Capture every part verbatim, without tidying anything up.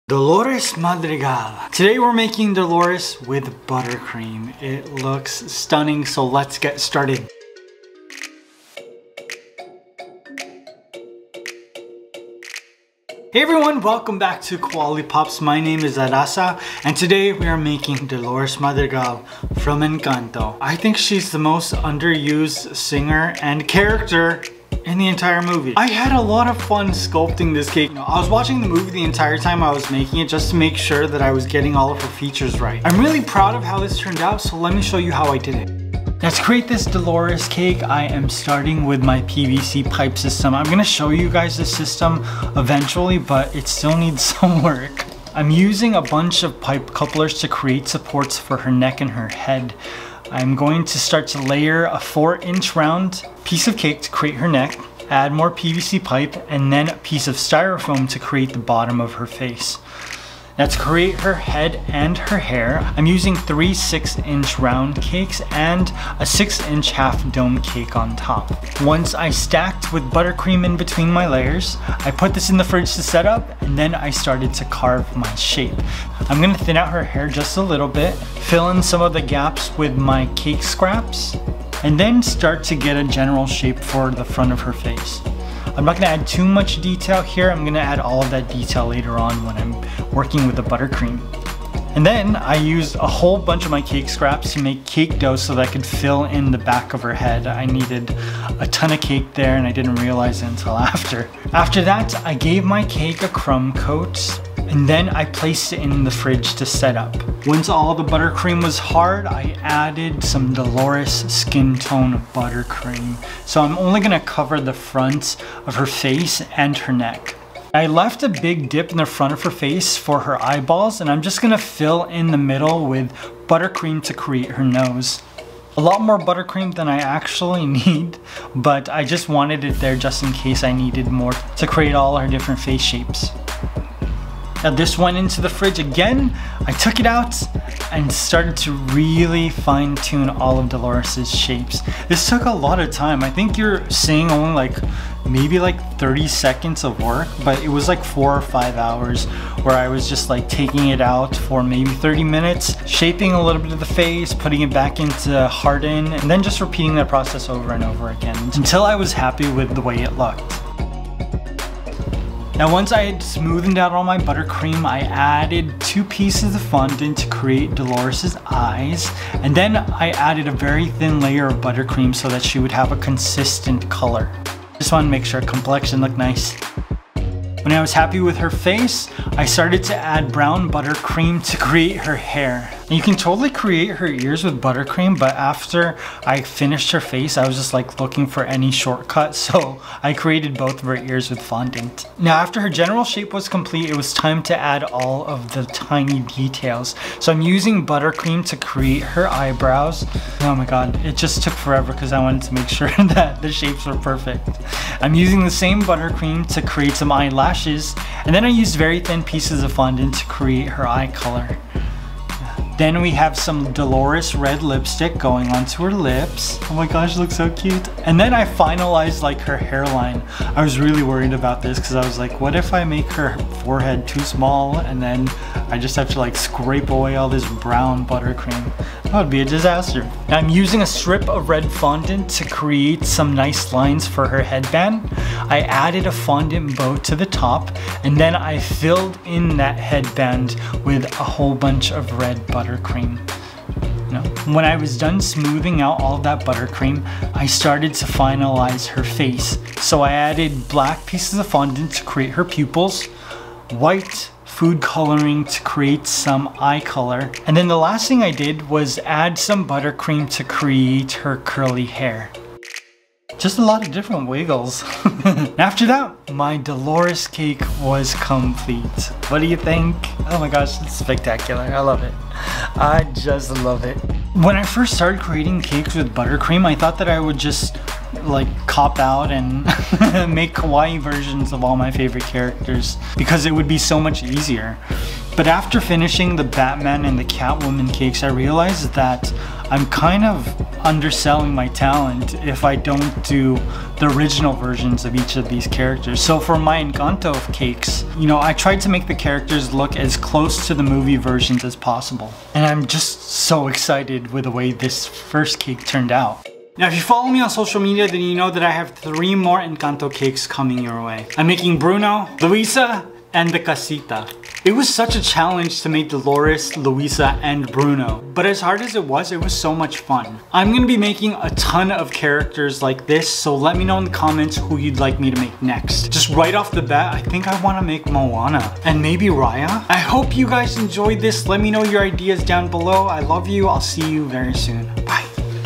Dolores Madrigal. Today we're making Dolores with buttercream. It looks stunning, so let's get started. Hey everyone, welcome back to Quality Pops. My name is Arasa, and today we are making Dolores Madrigal from Encanto. I think she's the most underused singer and character in the entire movie. I had a lot of fun sculpting this cake. You know, I was watching the movie the entire time I was making it just to make sure that I was getting all of her features right. I'm really proud of how this turned out, so let me show you how I did it. Now to create this Dolores cake, I am starting with my P V C pipe system. I'm gonna show you guys the system eventually, but it still needs some work. I'm using a bunch of pipe couplers to create supports for her neck and her head. I'm going to start to layer a four inch round piece of cake to create her neck, add more P V C pipe, and then a piece of styrofoam to create the bottom of her face. Now to create her head and her hair, I'm using three six inch round cakes and a six inch half dome cake on top. Once I stacked with buttercream in between my layers, I put this in the fridge to set up, and then I started to carve my shape. I'm gonna thin out her hair just a little bit, fill in some of the gaps with my cake scraps, and then start to get a general shape for the front of her face. I'm not gonna add too much detail here. I'm gonna add all of that detail later on when I'm working with the buttercream. And then I used a whole bunch of my cake scraps to make cake dough so that I could fill in the back of her head. I needed a ton of cake there and I didn't realize it until after. After that, I gave my cake a crumb coat, and then I placed it in the fridge to set up. Once all the buttercream was hard, I added some Dolores skin tone buttercream. So I'm only gonna cover the front of her face and her neck. I left a big dip in the front of her face for her eyeballs, and I'm just gonna fill in the middle with buttercream to create her nose. A lot more buttercream than I actually need, but I just wanted it there just in case I needed more to create all her different face shapes. Now this went into the fridge again. I took it out and started to really fine tune all of Dolores's shapes. This took a lot of time. I think you're seeing only like maybe like thirty seconds of work, but it was like four or five hours where I was just like taking it out for maybe thirty minutes, shaping a little bit of the face, putting it back into harden, and then just repeating that process over and over again until I was happy with the way it looked. Now once I had smoothened out all my buttercream, I added two pieces of fondant to create Dolores's eyes, and then I added a very thin layer of buttercream so that she would have a consistent color. Just want to make sure her complexion looked nice. When I was happy with her face, I started to add brown buttercream to create her hair. And you can totally create her ears with buttercream, but after I finished her face, I was just like looking for any shortcut, so I created both of her ears with fondant. Now after her general shape was complete, it was time to add all of the tiny details. So I'm using buttercream to create her eyebrows. Oh my god, it just took forever because I wanted to make sure that the shapes were perfect. I'm using the same buttercream to create some eyelashes, and then I used very thin pieces of fondant to create her eye color. Then we have some Dolores red lipstick going onto her lips. Oh my gosh, it looks so cute. And then I finalized like her hairline. I was really worried about this because I was like, what if I make her forehead too small and then I just have to like scrape away all this brown buttercream? That would be a disaster. Now I'm using a strip of red fondant to create some nice lines for her headband. I added a fondant bow to the top, and then I filled in that headband with a whole bunch of red buttercream. No. When I was done smoothing out all of that buttercream, I started to finalize her face. So I added black pieces of fondant to create her pupils, white food coloring to create some eye color, and then the last thing I did was add some buttercream to create her curly hair. Just a lot of different wiggles. After that, my Dolores cake was complete. What do you think? Oh my gosh, it's spectacular. I love it. I just love it. When I first started creating cakes with buttercream, I thought that I would just like cop out and make kawaii versions of all my favorite characters because it would be so much easier. But after finishing the Batman and the Catwoman cakes, I realized that I'm kind of underselling my talent if I don't do the original versions of each of these characters. So for my Encanto cakes, you know, I tried to make the characters look as close to the movie versions as possible. And I'm just so excited with the way this first cake turned out. Now, if you follow me on social media, then you know that I have three more Encanto cakes coming your way. I'm making Bruno, Luisa, and the Casita. It was such a challenge to make Dolores, Luisa, and Bruno, but as hard as it was, it was so much fun. I'm gonna be making a ton of characters like this, so let me know in the comments who you'd like me to make next. Just right off the bat, I think I wanna make Moana, and maybe Raya. I hope you guys enjoyed this. Let me know your ideas down below. I love you. I'll see you very soon. Bye.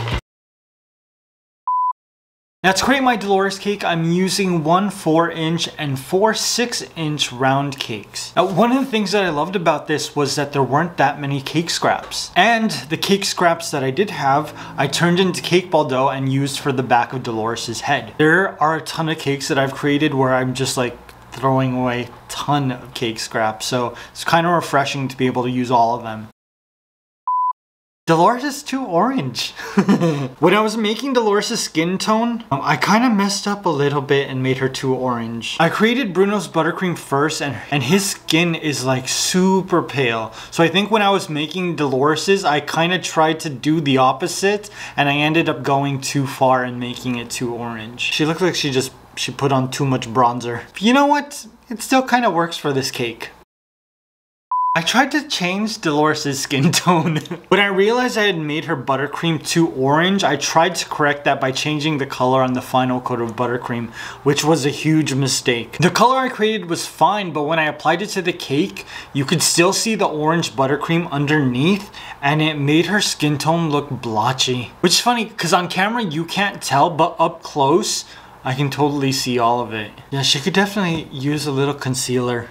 Now, to create my Dolores cake, I'm using one four inch and four six inch round cakes. Now, one of the things that I loved about this was that there weren't that many cake scraps. And the cake scraps that I did have, I turned into cake ball dough and used for the back of Dolores' head. There are a ton of cakes that I've created where I'm just like throwing away a ton of cake scraps. So it's kind of refreshing to be able to use all of them. Dolores is too orange. When I was making Dolores' skin tone, um, I kind of messed up a little bit and made her too orange. I created Bruno's buttercream first, and, and his skin is like super pale. So I think when I was making Dolores's, I kind of tried to do the opposite, and I ended up going too far and making it too orange. She looked like she just she put on too much bronzer. You know what? It still kind of works for this cake. I tried to change Dolores' skin tone. When I realized I had made her buttercream too orange, I tried to correct that by changing the color on the final coat of buttercream, which was a huge mistake. The color I created was fine, but when I applied it to the cake, you could still see the orange buttercream underneath, and it made her skin tone look blotchy. Which is funny, because on camera you can't tell, but up close, I can totally see all of it. Yeah, she could definitely use a little concealer.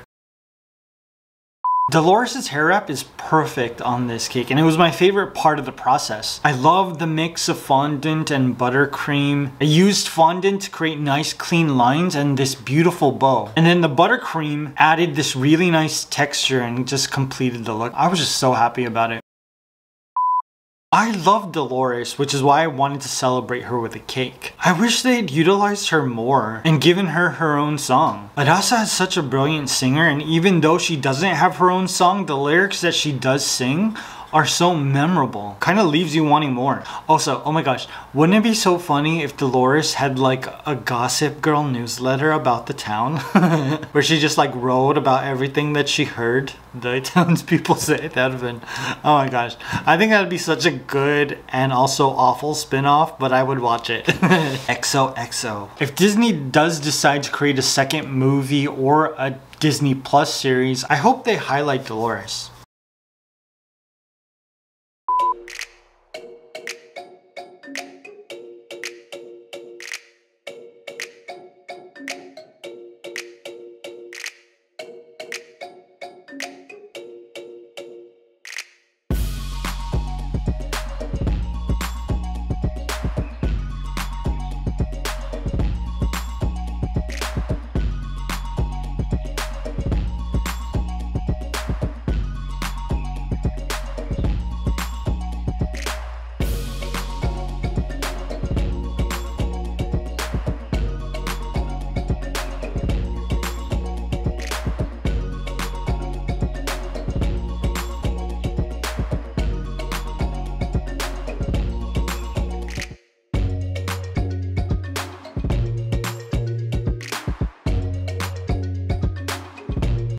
Dolores' hair wrap is perfect on this cake, and it was my favorite part of the process. I love the mix of fondant and buttercream. I used fondant to create nice clean lines and this beautiful bow. And then the buttercream added this really nice texture and just completed the look. I was just so happy about it. I love Dolores, which is why I wanted to celebrate her with a cake. I wish they had utilized her more and given her her own song. Arasa is such a brilliant singer, and even though she doesn't have her own song, the lyrics that she does sing are so memorable. Kind of leaves you wanting more. Also, oh my gosh, wouldn't it be so funny if Dolores had like a Gossip Girl newsletter about the town? Where she just like wrote about everything that she heard the townspeople say. That would have been, oh my gosh. I think that would be such a good and also awful spin-off, but I would watch it. X O X O. If Disney does decide to create a second movie or a Disney Plus series, I hope they highlight Dolores.